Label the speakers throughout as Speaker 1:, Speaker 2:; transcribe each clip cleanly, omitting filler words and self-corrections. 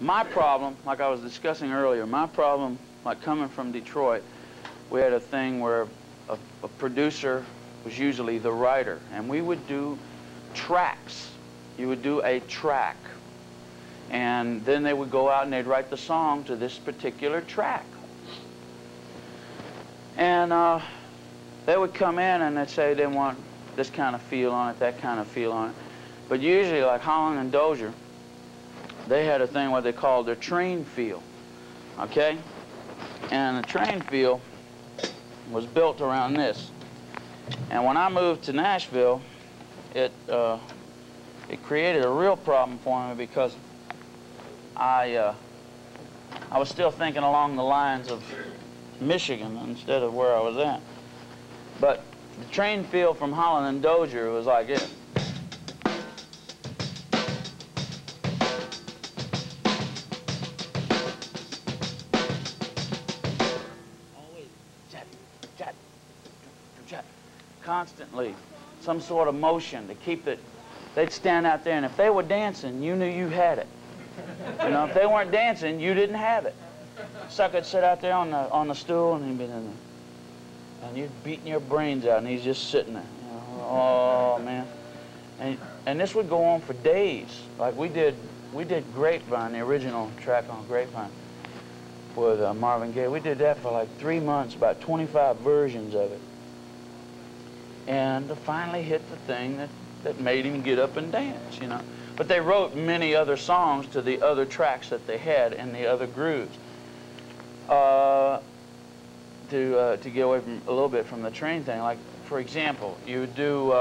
Speaker 1: my problem, like I was discussing earlier, my problem, like coming from Detroit, we had a thing where a producer was usually the writer, and we would do tracks. You would do a track, and then they would go out and they'd write the song to this particular track. And they would come in and they'd say they want this kind of feel on it, that kind of feel on it. But usually, like Holland and Dozier, they had a thing what they called their train feel, okay? And the train feel was built around this. And when I moved to Nashville, it created a real problem for me because I was still thinking along the lines of Michigan instead of where I was at. But the train feel from Holland and Dozier was like it. Constantly, some sort of motion to keep it. They'd stand out there, and if they were dancing, you knew you had it. You know, if they weren't dancing, you didn't have it. Sucker'd sit out there on the stool, and he'd be in there, and you're beating your brains out, and he's just sitting there. You know, oh man, and this would go on for days. Like we did Grapevine, the original track on Grapevine with Marvin Gaye. We did that for like 3 months, about 25 versions of it. And finally hit the thing that made him get up and dance, you know. But they wrote many other songs to the other tracks that they had and the other grooves. To get away from a little bit from the train thing, like for example, you would do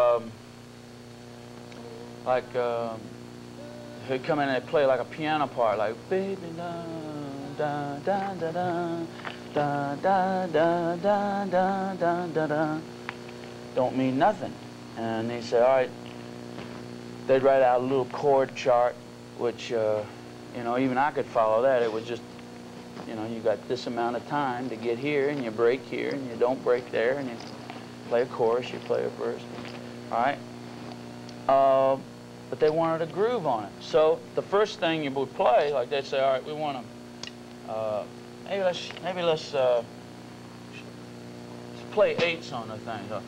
Speaker 1: he'd come in and play like a piano part, like baby da da da da da da da da da da da da. Don't mean nothing. And they say, all right, they'd write out a little chord chart, which, you know, even I could follow that. It was just, you know, you got this amount of time to get here, and you break here, and you don't break there, and you play a chorus, you play a verse. All right? But they wanted a groove on it. So the first thing you would play, like they'd say, all right, we want to, maybe let's play eights on the thing. So,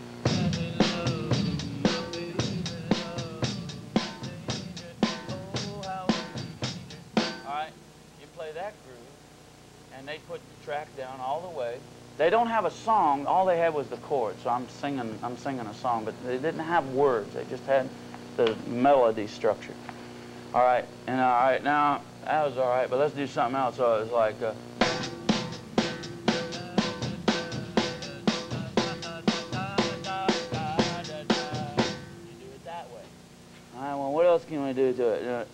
Speaker 1: that groove, and they put the track down all the way. They don't have a song. All they had was the chords. So I'm singing a song, but they didn't have words. They just had the melody structure. All right, and all right, now that was all right, but let's do something else. So it was like. You do it that way. All right. Well, what else can we do to it?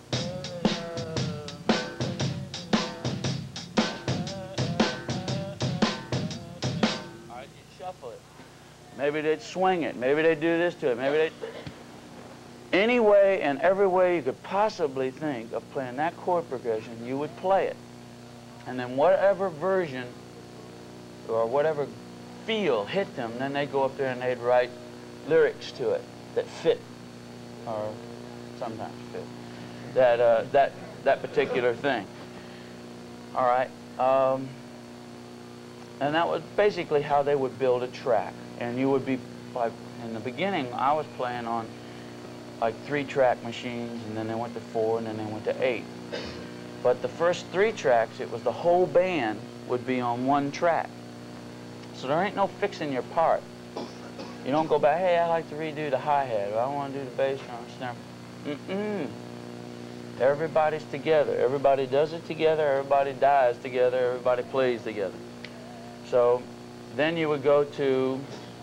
Speaker 1: Shuffle it. Maybe they'd swing it. Maybe they'd do this to it. Maybe they'd... Any way and every way you could possibly think of playing that chord progression, you would play it. And then whatever version or whatever feel hit them, then they'd go up there and they'd write lyrics to it that fit, or sometimes fit, that particular thing. All right. And that was basically how they would build a track. And you would be, like, in the beginning, I was playing on, like, 3-track machines, and then they went to 4, and then they went to 8. But the first 3 tracks, it was the whole band would be on 1 track. So there ain't no fixing your part. You don't go back, hey, I like to redo the hi-hat, or I want to do the bass drum, snare. Everybody's together. Everybody does it together. Everybody dies together. Everybody plays together. So then you would go to,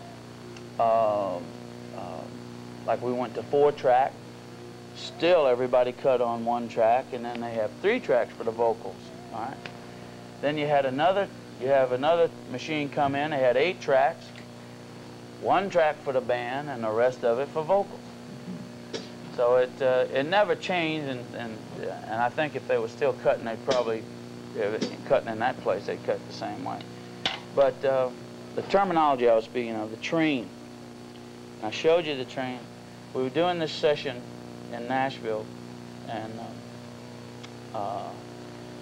Speaker 1: like we went to 4-track. Still everybody cut on 1 track, and then they have 3 tracks for the vocals. All right. Then you have another machine come in. They had 8 tracks, 1 track for the band, and the rest of it for vocals. So it never changed, and I think if they were still cutting, they'd probably cutting in that place, they'd cut the same way. But the terminology I was speaking of, the train. I showed you the train. We were doing this session in Nashville, and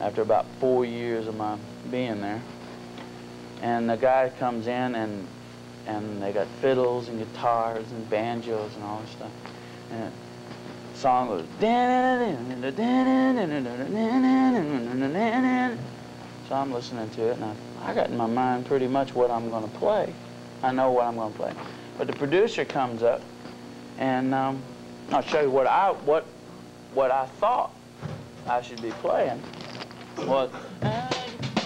Speaker 1: after about 4 years of my being there. And the guy comes in, and they got fiddles and guitars and banjos and all this stuff. And the song goes, so I'm listening to it, and I got in my mind pretty much what I'm going to play. I know what I'm going to play. But the producer comes up, and I'll show you what I thought I should be playing. Was that's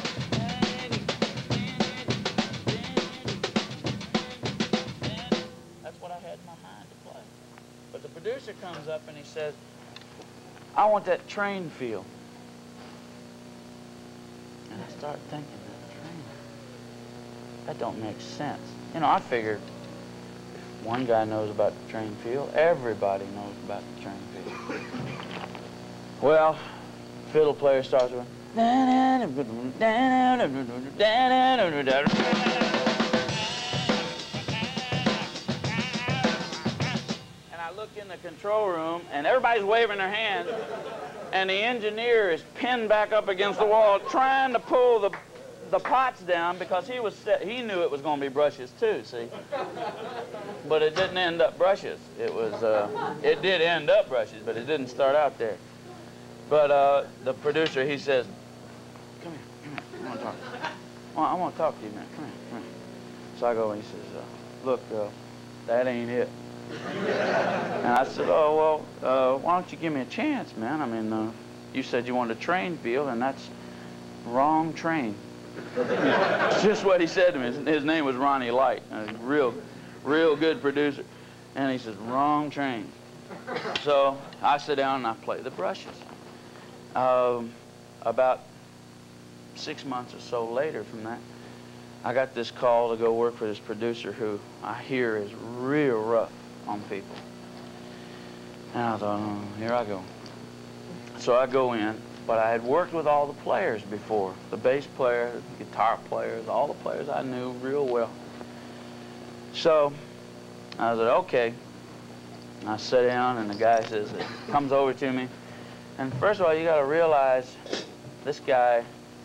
Speaker 1: what I had in my mind to play. But the producer comes up and he says, I want that train feel. And I start thinking, that train, that don't make sense. You know, I figured if one guy knows about the train feel, everybody knows about the train feel. Well, fiddle player starts with, and I look in the control room, and everybody's waving their hands, and the engineer is pinned back up against the wall trying to pull the pots down because he knew it was going to be brushes too, see? But it didn't end up brushes. It did end up brushes, but it didn't start out there. But the producer, he says, come here, I want to talk. I want to talk to you, man, come here. So I go and he says, look, that ain't it. And I said, oh, well, why don't you give me a chance, man? I mean, you said you wanted a train feel, and that's wrong train. It's just what he said to me. His name was Ronnie Light, a real good producer. And he says, wrong train. So I sit down and I play the brushes. About 6 months or so later from that, I got this call to go work for this producer who I hear is real rough on people. And I thought, oh, here I go. So I go in, but I had worked with all the players before, the bass player, the guitar players, all the players I knew real well. So I said, okay. I sat down, and the guy says, comes over to me. And first of all, you got to realize this guy,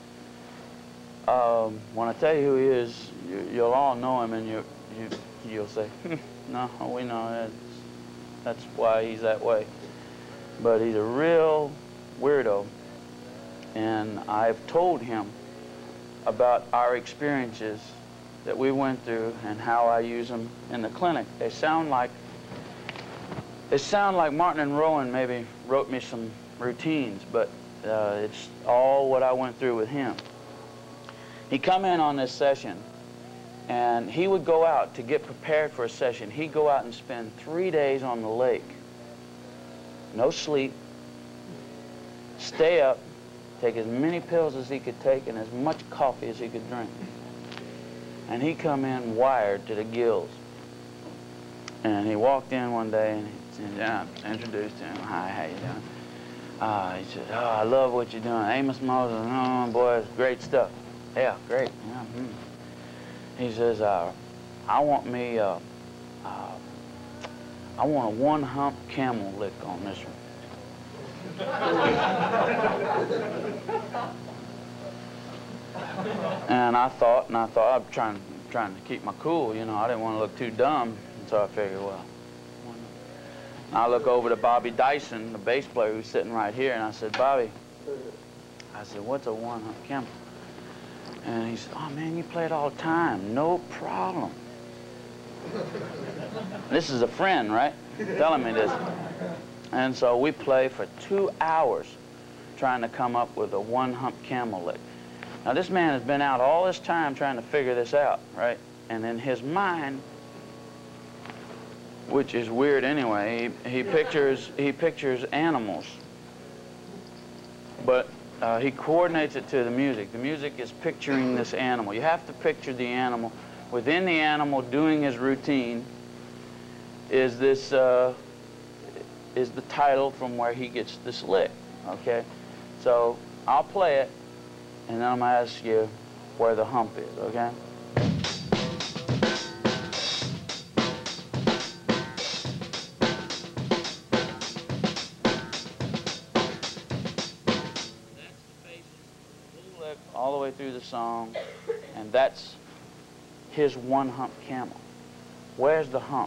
Speaker 1: when I tell you who he is, you'll all know him, and you'll say, no, we know that's why he's that way. But he's a real weirdo, and I've told him about our experiences that we went through and how I use them in the clinic. They sound like Martin and Rowan maybe wrote me some routines, but it's all what I went through with him. He'd come in on this session, and he would go out to get prepared for a session. He'd go out and spend 3 days on the lake. No sleep. Stay up, take as many pills as he could take and as much coffee as he could drink. And he'd come in wired to the gills. And he walked in one day, and I introduced him. Hi, how you doing? He said, oh, I love what you're doing. Amos Moses, oh, boy, it's great stuff. Yeah, great. Yeah, He says, I want a one-hump camel lick on this one. And I thought, I'm trying to keep my cool, you know. I didn't want to look too dumb, and so I figured, well, I look over to Bobby Dyson, the bass player who's sitting right here, and I said, Bobby, I said, what's a one-hump camel? And he said, oh, man, you play it all the time. No problem. This is a friend, right? Telling me this. And so we play for 2 hours trying to come up with a one-hump camel lick. Now, this man has been out all this time trying to figure this out, right? And in his mind, which is weird anyway, he pictures animals. But he coordinates it to the music. The music is picturing this animal. You have to picture the animal. Within the animal doing his routine is this is the title from where he gets this lick, okay? So I'll play it, and then I'm gonna ask you where the hump is, okay? That's the basis lick all the way through the song, and that's his one-hump camel. Where's the hump?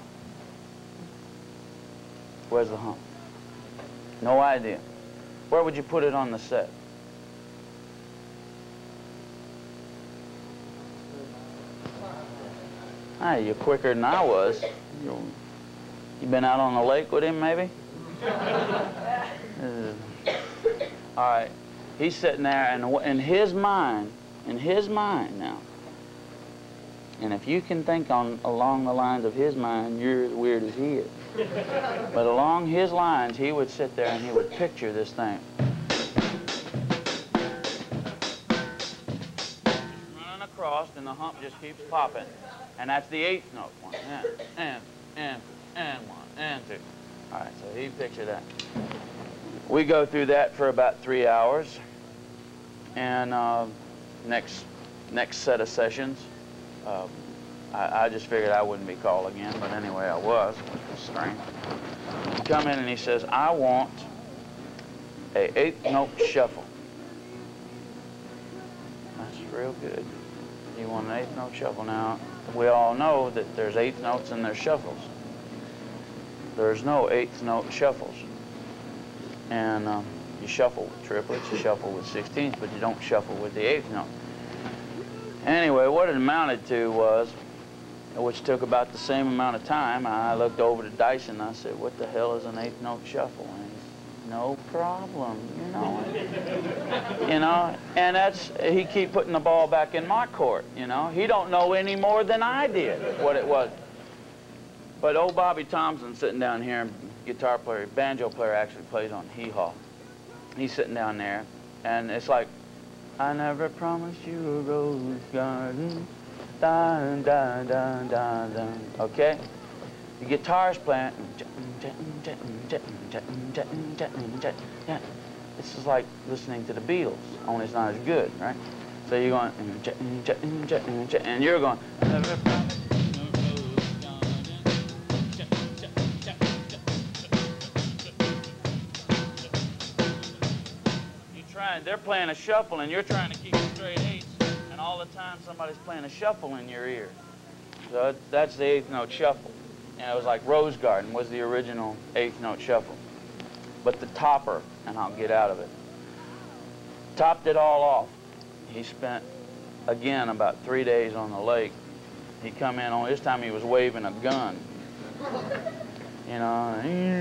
Speaker 1: Where's the hump? No idea. Where would you put it on the set? Ah, you're quicker than I was. You been out on the lake with him, maybe? All right. He's sitting there, and in his mind now, and if you can think along the lines of his mind, you're as weird as he is. But along his lines, he would sit there and he would picture this thing. Running across, and the hump just keeps popping. And that's the 8th note. 1, and 1, and 2. All right, so he pictured that. We go through that for about 3 hours. And next set of sessions, I just figured I wouldn't be called again, but anyway, I was, which was strange. He come in and he says, I want a 8th note shuffle. That's real good. You want an 8th note shuffle. Now, we all know that there's 8th notes and there's shuffles. There's no 8th note shuffles. And you shuffle with triplets, you shuffle with 16ths, but you don't shuffle with the 8th note. Anyway, what it amounted to was, which took about the same amount of time, I looked over to Dyson and I said, what the hell is an 8th note shuffle? And he said, no problem, you know. You know, and he keep putting the ball back in my court, you know. He don't know any more than I did what it was. But old Bobby Thompson sitting down here, guitar player, banjo player, actually plays on hee-haw. He's sitting down there, and it's like, I never promised you a rose garden, dun, dun, dun, dun, dun. Okay? The guitar's playing. This is like listening to the Beatles, only it's not as good, right? So you're going, and you're going, I never promised. They're playing a shuffle, and you're trying to keep straight 8s, and all the time somebody's playing a shuffle in your ear. So that's the 8th note shuffle. And it was like Rose Garden was the original 8th note shuffle. But the topper, and I'll get out of it, topped it all off. He spent, again, about 3 days on the lake. He come in, only this time he was waving a gun. You know,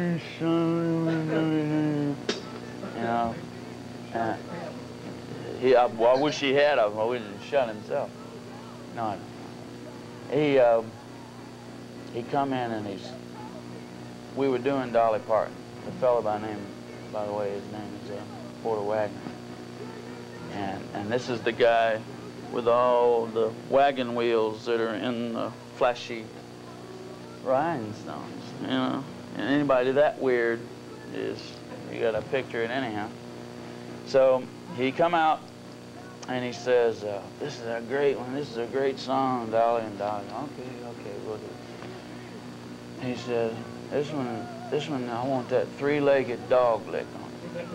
Speaker 1: I wish he had of him. I wish he'd shot himself. No. He come in and we were doing Dolly Parton. The fellow by the way, his name is Porter Wagner. And this is the guy with all the wagon wheels that are in the flashy rhinestones, you know. And anybody that weird you gotta picture it anyhow. So he come out and he says, this is a great one, this is a great song, Dolly. And Dolly, okay, we'll do it. He says, this one, I want that 3-legged dog lick on it.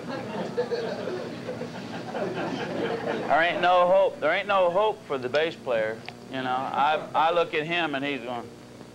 Speaker 1: There ain't no hope for the bass player, you know. I look at him and he's going,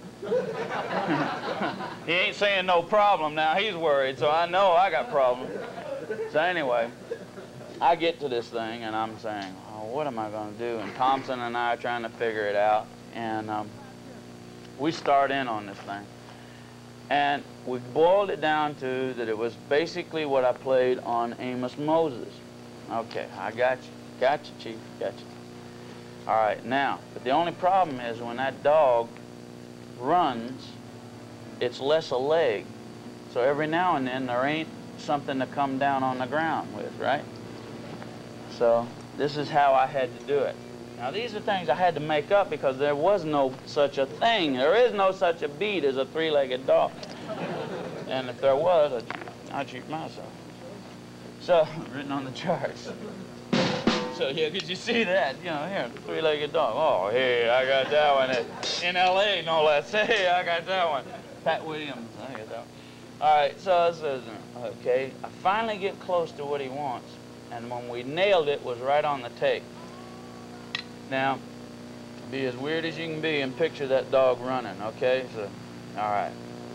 Speaker 1: he ain't saying no problem now, he's worried, so I know I got problems. So anyway, I get to this thing and I'm saying, oh, what am I going to do? And Thompson and I are trying to figure it out, and we start in on this thing. And we boiled it down to that it was basically what I played on Amos Moses. Okay, I got you. Got you, Chief. Got you. All right, now, but the only problem is when that dog runs, it's less a leg. So every now and then there ain't something to come down on the ground with, right? So this is how I had to do it. Now these are things I had to make up because there was no such a thing. There is no such a beat as a 3-legged dog. And if there was, I'd shoot myself. So, written on the charts. So yeah, could you see that? You know, here, 3-legged dog. Oh, hey, I got that one. In L.A., no less. Hey, I got that one. Pat Williams, I got that one. All right, so I says, okay, I finally get close to what he wants. And when we nailed it, was right on the tape. Now, be as weird as you can be and picture that dog running, okay? So, all right.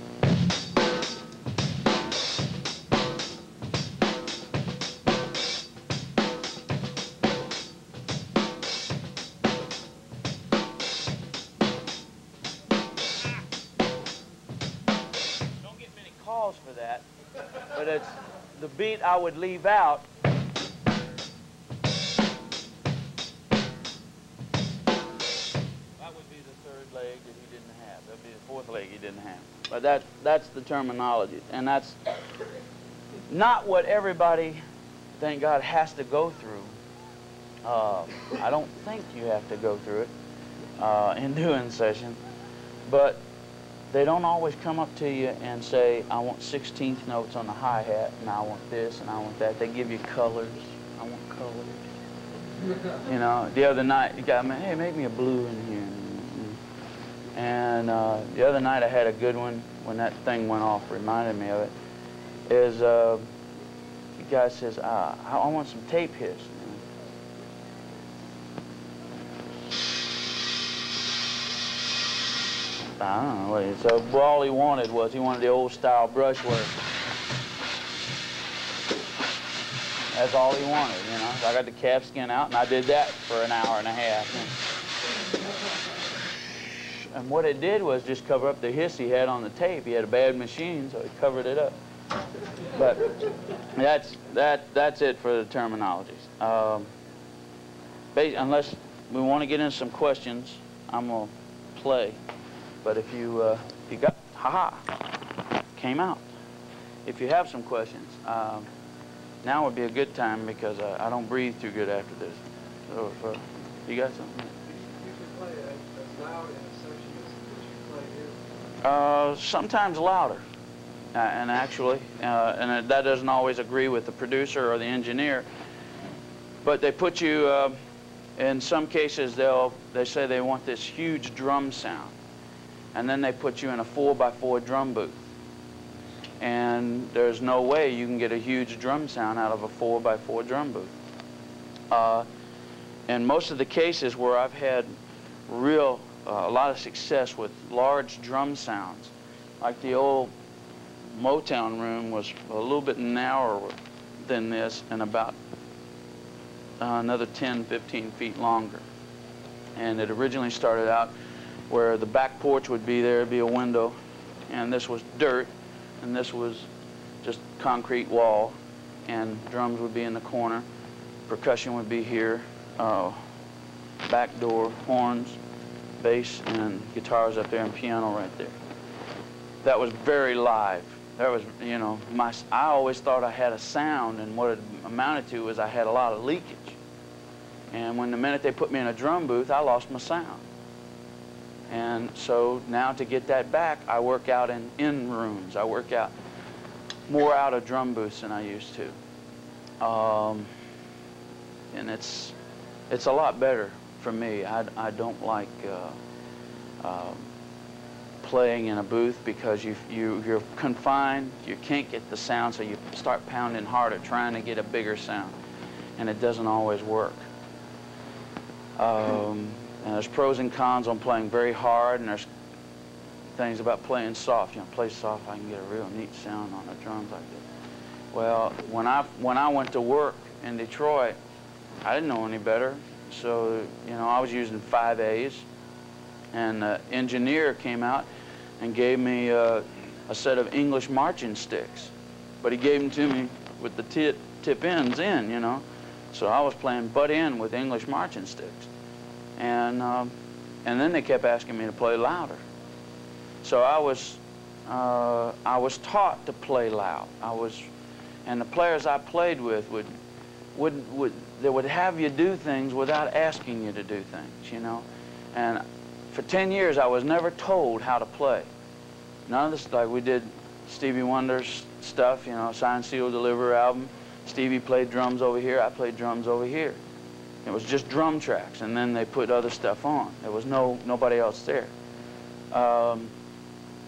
Speaker 1: Don't get many calls for that, but it's the beat I would leave out. Leg that he didn't have. That'd be the fourth leg he didn't have. But that's the terminology, and that's not what everybody, thank God, has to go through. I don't think you have to go through it in doing session, but they don't always come up to you and say, I want 16th notes on the hi-hat, and I want this, and I want that. They give you colors. I want colors. You know, the other night, you got me, hey, make me a blue in here. And the other night I had a good one when that thing went off, reminded me of it, is the guy says, I want some tape hiss. I don't know. So all he wanted the old style brushwork. That's all he wanted, you know. So I got the calf skin out and I did that for an hour and a half. And what it did was just cover up the hiss he had on the tape. He had a bad machine, so he covered it up. But that's it for the terminologies. Unless we want to get into some questions, I'm gonna play. But if you got, came out. If you have some questions, now would be a good time because I don't breathe too good after this. So if you got something.
Speaker 2: You can play as loud in a section as you play here?
Speaker 1: Sometimes louder, and actually, and that doesn't always agree with the producer or the engineer, but they put you, in some cases they say they want this huge drum sound, and then they put you in a 4x4 drum booth, and there's no way you can get a huge drum sound out of a 4x4 drum booth. In most of the cases where I've had a lot of success with large drum sounds, like the old Motown room was a little bit narrower than this and about another 10, 15 feet longer. And it originally started out where the back porch would be there, would be a window, and this was dirt, and this was just concrete wall, and drums would be in the corner, percussion would be here, back door, horns, bass, and guitars up there, and piano right there. That was very live. That was, you know, I always thought I had a sound, and what it amounted to was I had a lot of leakage. And when the minute they put me in a drum booth, I lost my sound. And so now to get that back, I work out in rooms. I work out more out of drum booths than I used to. And it's a lot better for me. I don't like playing in a booth because you're confined, you can't get the sound, so you start pounding harder, trying to get a bigger sound, and it doesn't always work. And there's pros and cons on playing very hard, and there's things about playing soft. You know, play soft, I can get a real neat sound on the drums like this. Well, when I went to work in Detroit, I didn't know any better, so you know I was using 5As, and the engineer came out and gave me a set of English marching sticks, but he gave them to me with the tip ends in, you know, so I was playing butt in with English marching sticks, and then they kept asking me to play louder, so I was taught to play loud. And the players I played with would have you do things without asking you to do things, you know. And for 10 years, I was never told how to play. None of this, like we did Stevie Wonder's stuff, you know, Sign, Seal, Deliver album. Stevie played drums over here, I played drums over here. It was just drum tracks, and then they put other stuff on. There was nobody else there.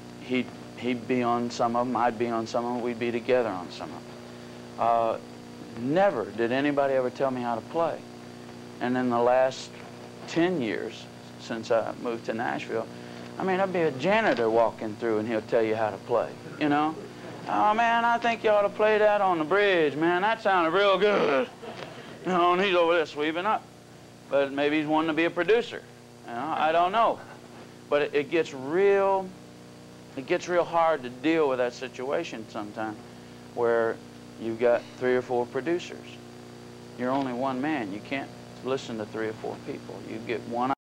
Speaker 1: He'd be on some of them, I'd be on some of them, we'd be together on some of them. never did anybody ever tell me how to play. And in the last 10 years, since I moved to Nashville, I mean, I'd be a janitor walking through and he'll tell you how to play, you know? Oh, man, I think you ought to play that on the bridge, man. That sounded real good. You know, and he's over there sweeping up. But maybe he's wanting to be a producer. You know, I don't know. But it gets real hard to deal with that situation sometimes where you've got 3 or 4 producers. You're only one man. You can't listen to 3 or 4 people. You get one